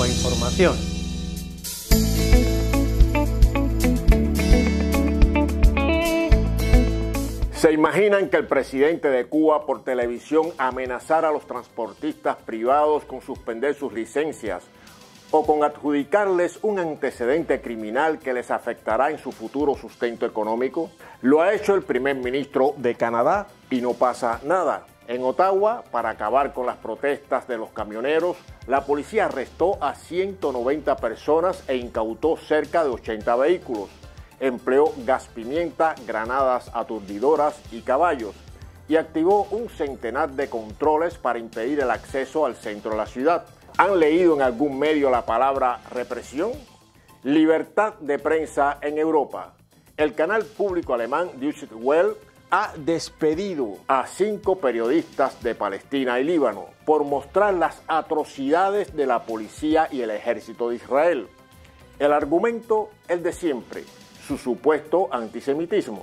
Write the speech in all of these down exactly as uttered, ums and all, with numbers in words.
nueva información. ¿Se imaginan que el presidente de Cuba por televisión amenazara a los transportistas privados con suspender sus licencias o con adjudicarles un antecedente criminal que les afectará en su futuro sustento económico? Lo ha hecho el primer ministro de Canadá y no pasa nada. En Ottawa, para acabar con las protestas de los camioneros, la policía arrestó a ciento noventa personas e incautó cerca de ochenta vehículos. Empleó gas pimienta, granadas aturdidoras y caballos, y activó un centenar de controles para impedir el acceso al centro de la ciudad. ¿Han leído en algún medio la palabra represión? Libertad de prensa en Europa. El canal público alemán Deutsche Welle ha despedido a cinco periodistas de Palestina y Líbano por mostrar las atrocidades de la policía y el ejército de Israel. El argumento es de siempre: su supuesto antisemitismo.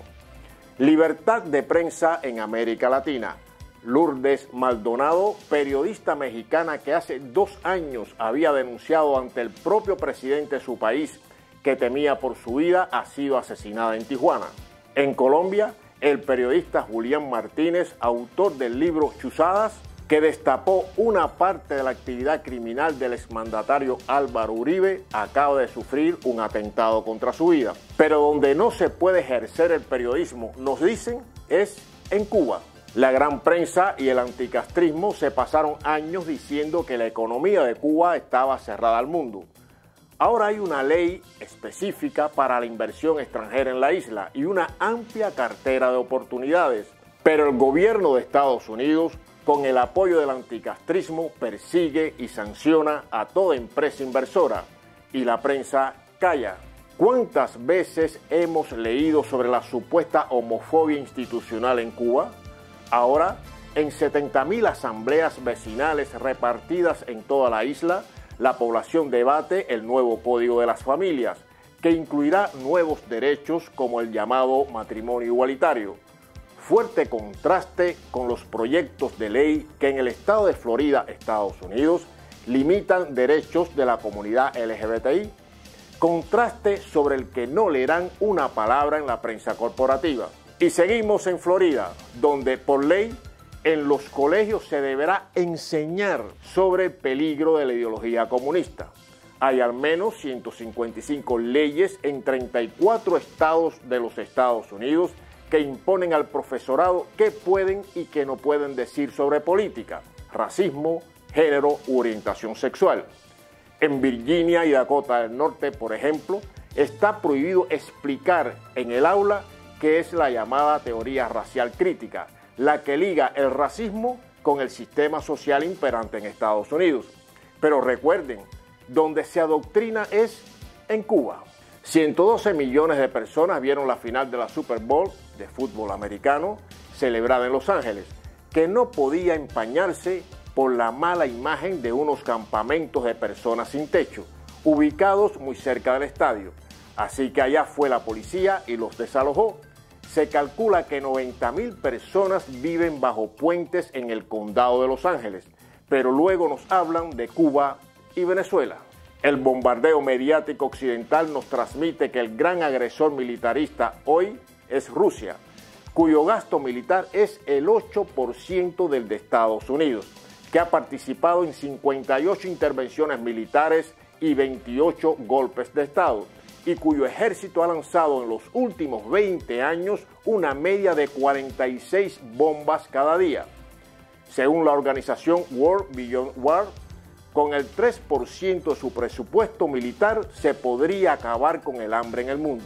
Libertad de prensa en América Latina. Lourdes Maldonado, periodista mexicana que hace dos años había denunciado ante el propio presidente de su país que temía por su vida, ha sido asesinada en Tijuana. En Colombia, el periodista Julián Martínez, autor del libro Chuzadas, que destapó una parte de la actividad criminal del exmandatario Álvaro Uribe, acaba de sufrir un atentado contra su vida. Pero donde no se puede ejercer el periodismo, nos dicen, es en Cuba. La gran prensa y el anticastrismo se pasaron años diciendo que la economía de Cuba estaba cerrada al mundo. Ahora hay una ley específica para la inversión extranjera en la isla y una amplia cartera de oportunidades. Pero el gobierno de Estados Unidos, con el apoyo del anticastrismo, persigue y sanciona a toda empresa inversora, y la prensa calla. ¿Cuántas veces hemos leído sobre la supuesta homofobia institucional en Cuba? Ahora, en setenta mil asambleas vecinales repartidas en toda la isla, la población debate el nuevo Código de las Familias, que incluirá nuevos derechos como el llamado matrimonio igualitario. Fuerte contraste con los proyectos de ley que en el estado de Florida, Estados Unidos, limitan derechos de la comunidad L G B T I. Contraste sobre el que no leerán una palabra en la prensa corporativa. Y seguimos en Florida, donde por ley en los colegios se deberá enseñar sobre el peligro de la ideología comunista. Hay al menos ciento cincuenta y cinco leyes en treinta y cuatro estados de los Estados Unidos que imponen al profesorado qué pueden y qué no pueden decir sobre política, racismo, género u orientación sexual. En Virginia y Dakota del Norte, por ejemplo, está prohibido explicar en el aula qué es la llamada teoría racial crítica, la que liga el racismo con el sistema social imperante en Estados Unidos. Pero recuerden, donde se adoctrina es en Cuba. ciento doce millones de personas vieron la final de la Super Bowl de fútbol americano celebrada en Los Ángeles, que no podía empañarse por la mala imagen de unos campamentos de personas sin techo, ubicados muy cerca del estadio. Así que allá fue la policía y los desalojó. Se calcula que noventa mil personas viven bajo puentes en el condado de Los Ángeles, pero luego nos hablan de Cuba y Venezuela. El bombardeo mediático occidental nos transmite que el gran agresor militarista hoy es Rusia, cuyo gasto militar es el ocho por ciento del de Estados Unidos, que ha participado en cincuenta y ocho intervenciones militares y veintiocho golpes de Estado, y cuyo ejército ha lanzado en los últimos veinte años una media de cuarenta y seis bombas cada día. Según la organización World Beyond War, con el tres por ciento de su presupuesto militar se podría acabar con el hambre en el mundo.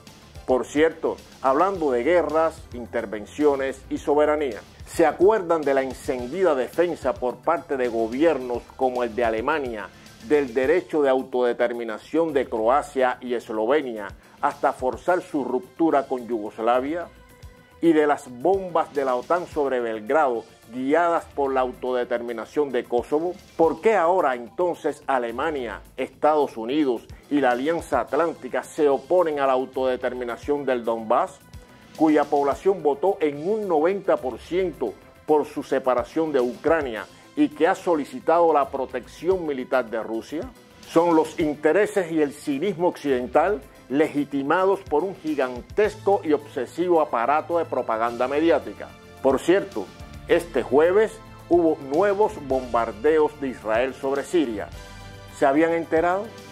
Por cierto, hablando de guerras, intervenciones y soberanía, ¿se acuerdan de la encendida defensa por parte de gobiernos como el de Alemania del derecho de autodeterminación de Croacia y Eslovenia hasta forzar su ruptura con Yugoslavia? ¿Y de las bombas de la OTAN sobre Belgrado guiadas por la autodeterminación de Kosovo? ¿Por qué ahora entonces Alemania, Estados Unidos y la Alianza Atlántica se oponen a la autodeterminación del Donbass, cuya población votó en un noventa por ciento por su separación de Ucrania y que ha solicitado la protección militar de Rusia? Son los intereses y el cinismo occidental legitimados por un gigantesco y obsesivo aparato de propaganda mediática. Por cierto, este jueves hubo nuevos bombardeos de Israel sobre Siria. ¿Se habían enterado?